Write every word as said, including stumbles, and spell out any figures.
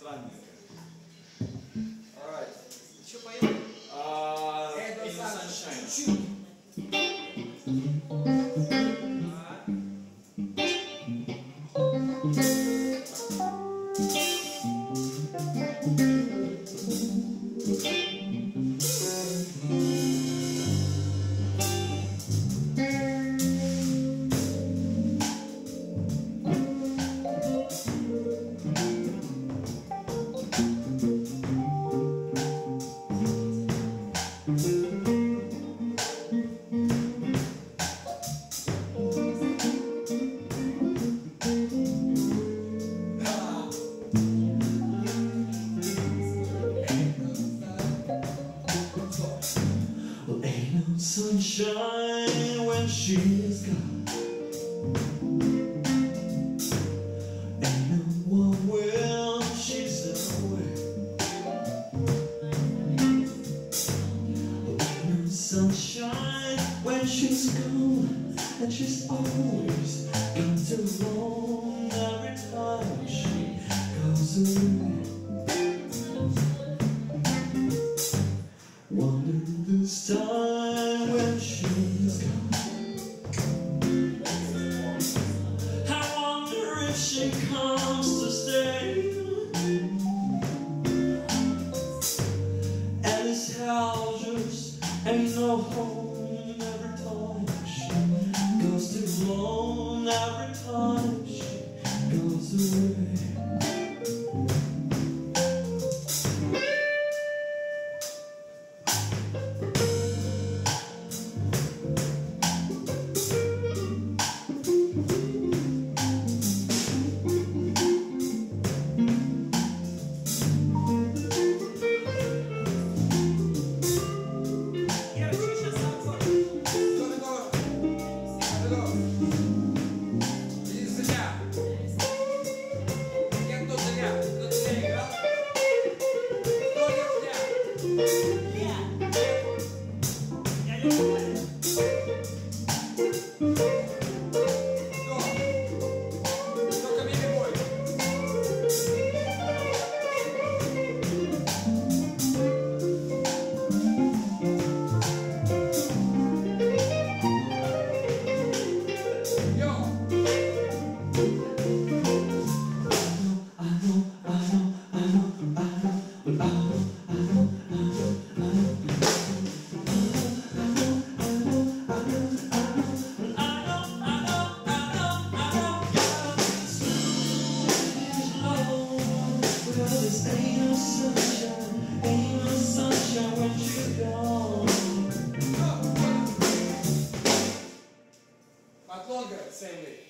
механика. Alright. Еще поем? Uh, Ain't in no the sunshine. sunshine. Well, ain't no sunshine when she's gone. Ain't no one when she's away. Well, ain't no sunshine when she's gone, and she's always got to roam every time she goes away. Wonder this time when she's gone, I wonder if she comes to stay. And this house just ain't no home every time she goes too long, every time she goes away. Ain't no sunshine, ain't no sunshine when she's gone. От Лонга, Сэмми.